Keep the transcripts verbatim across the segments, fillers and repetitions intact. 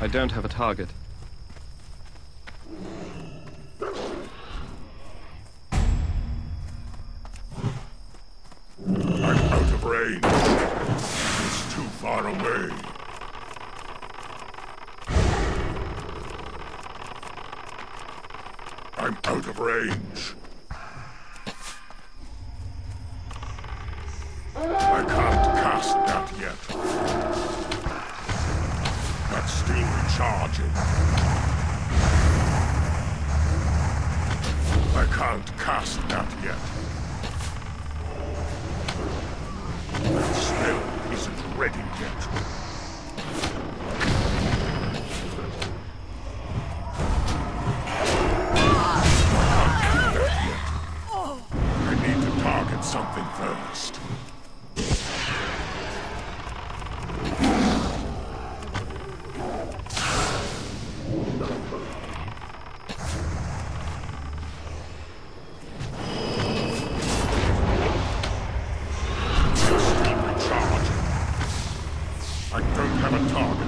I don't have a target. I'm out of range. It's too far away. I'm out of range. I can't cast that yet. That's still recharging. I can't cast that yet. That spell isn't ready yet. Something first. Still recharging. I don't have a target.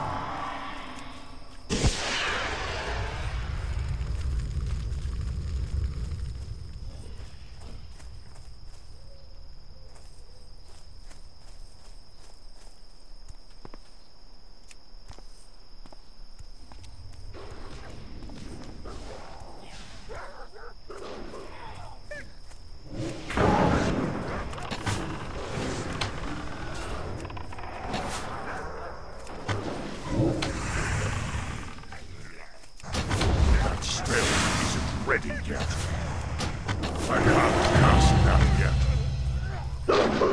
Ready yet. I can't cast that yet.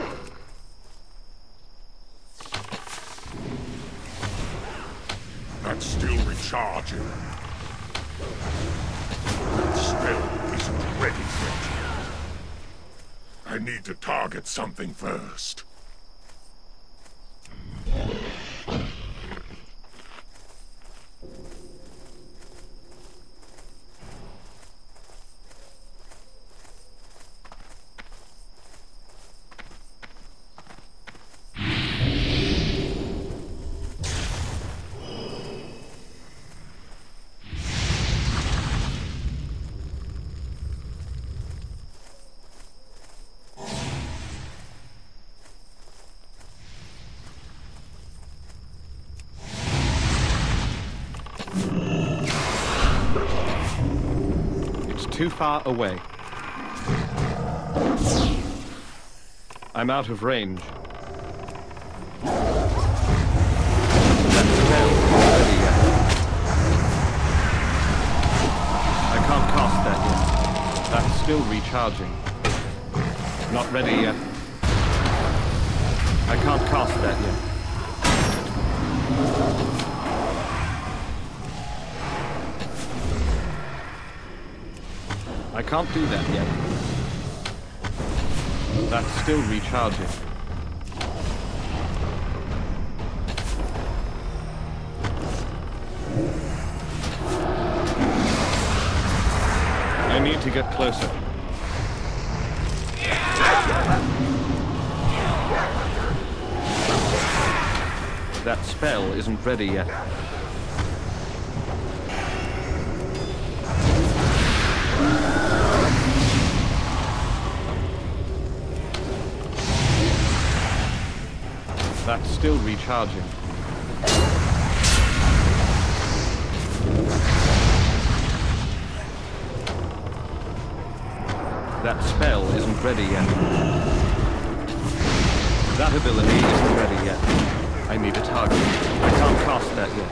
That's still recharging. That spell isn't ready yet. I need to target something first. Too far away. I'm out of range. That spell isn't ready yet. I can't cast that yet. That's still recharging. Not ready yet. I can't cast that yet. I can't do that yet. That's still recharging. I need to get closer. That spell isn't ready yet. That's still recharging. That spell isn't ready yet. That ability isn't ready yet. I need a target. I can't cast that yet.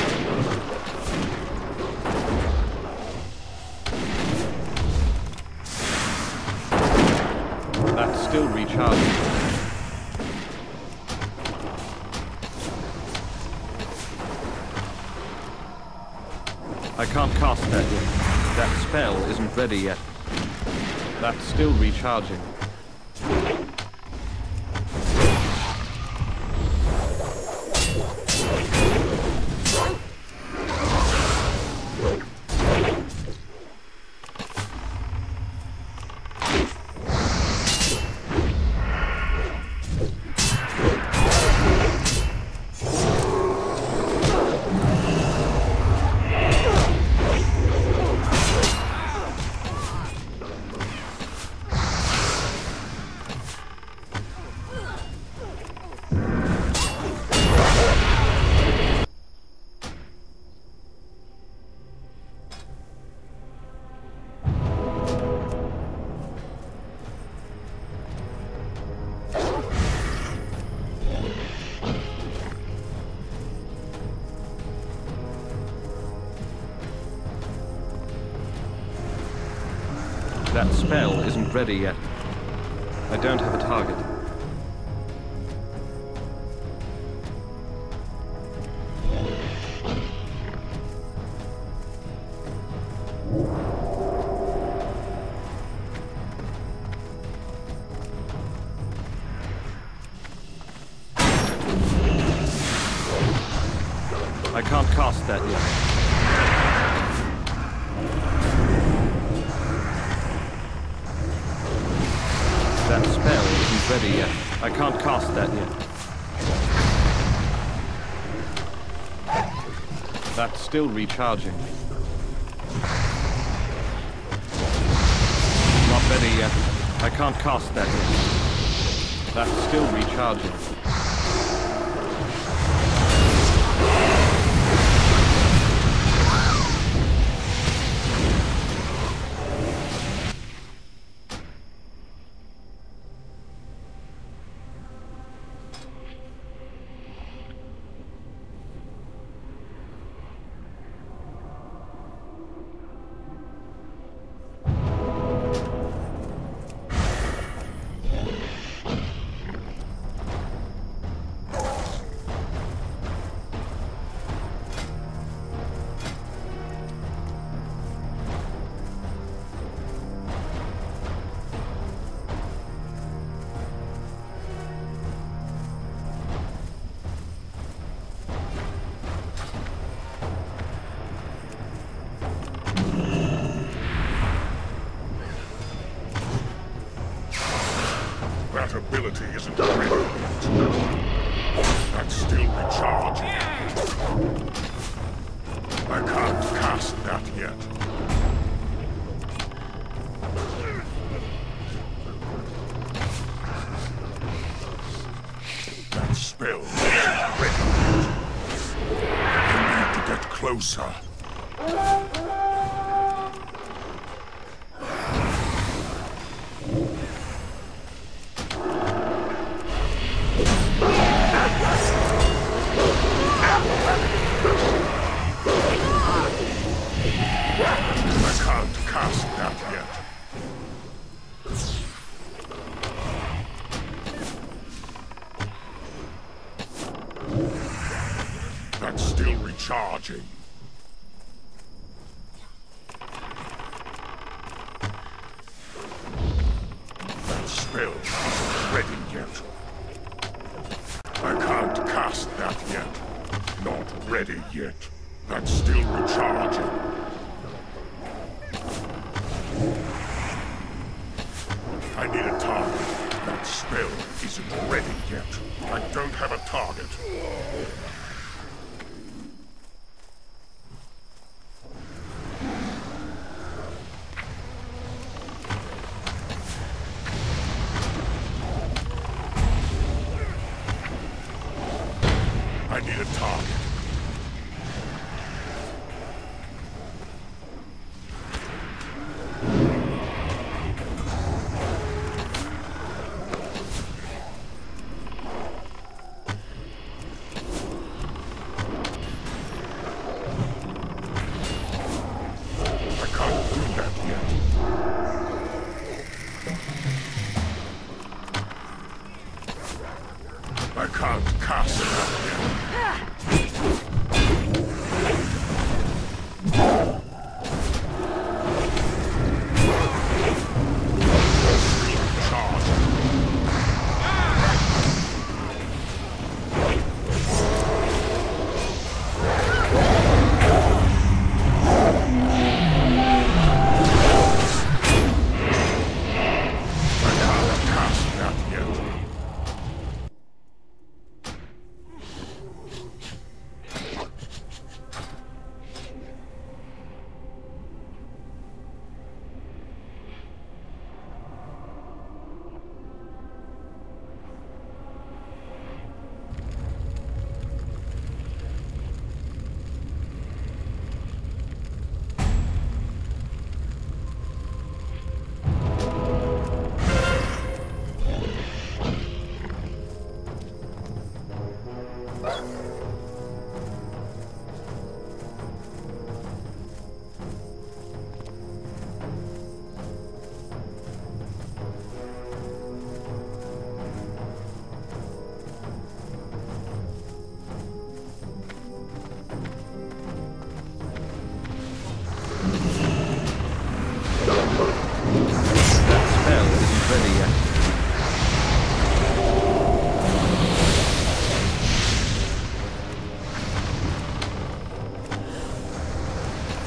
That's still recharging. I can't cast that yet. That spell isn't ready yet. That's still recharging. That spell isn't ready yet. I don't have a target. I can't cast that yet. That spell isn't ready yet. I can't cast that yet. That's still recharging. Not ready yet. I can't cast that yet. That's still recharging. That ability isn't ready yet. That's still recharging. I can't cast that yet. That spell isn't ready yet. I need to get closer. That's still recharging. That spell isn't ready yet. I can't cast that yet. Not ready yet. That's still recharging. I need a target. That spell isn't ready yet. I don't have a target. I need a target. I can't do that yet. I can't cast that yet.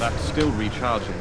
That's still recharging.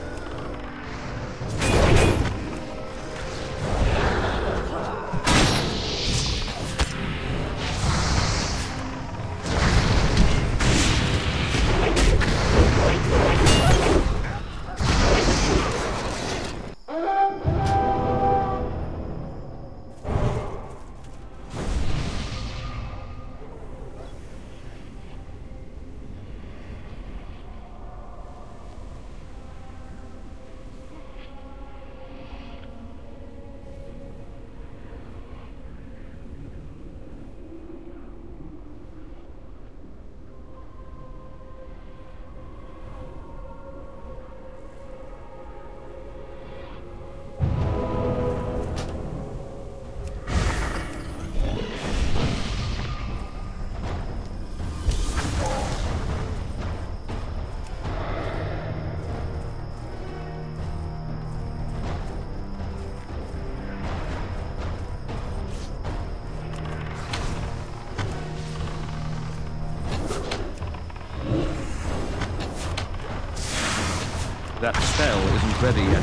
That spell isn't ready yet.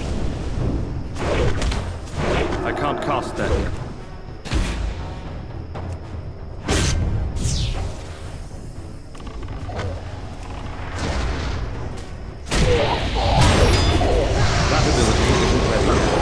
I can't cast that yet. That ability isn't ready.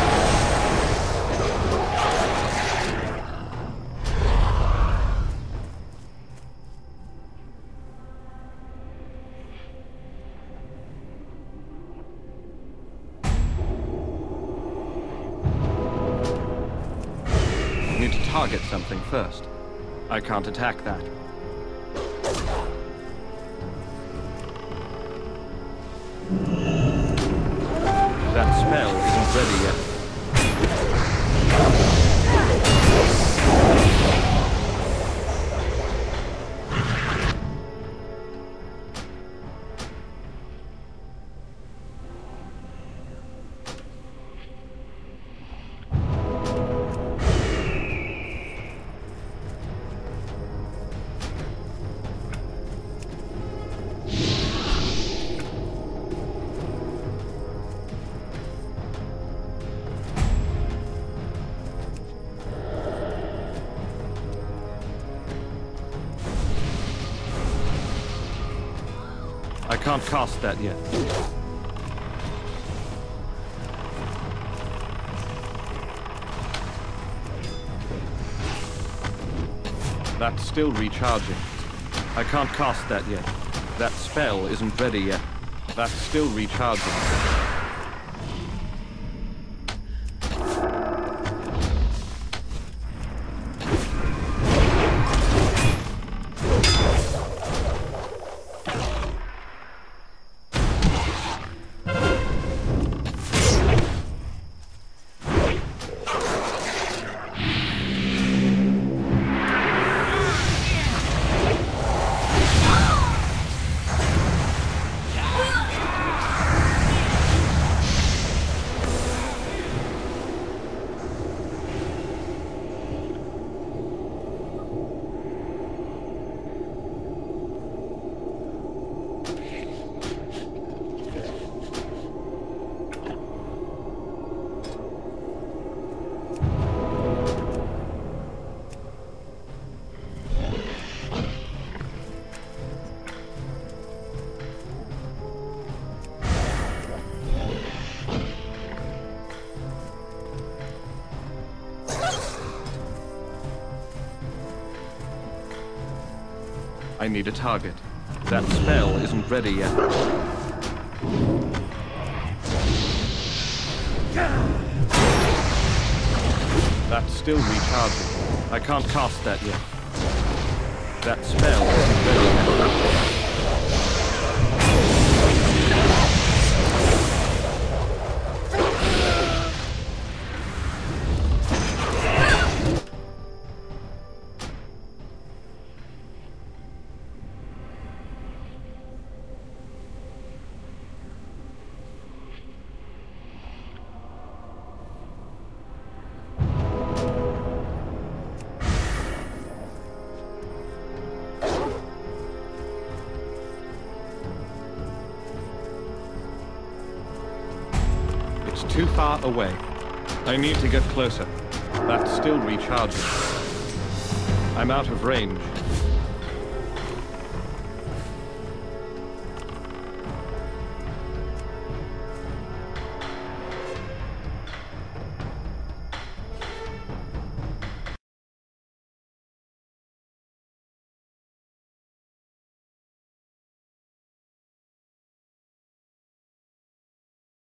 Need to target something first. I can't attack that. That spell isn't ready yet. I can't cast that yet. That's still recharging. I can't cast that yet. That spell isn't ready yet. That's still recharging. I need a target. That spell isn't ready yet. That's still recharging. I can't cast that yet. That spell isn't ready yet. too far away. I need to get closer. That's still recharging. I'm out of range.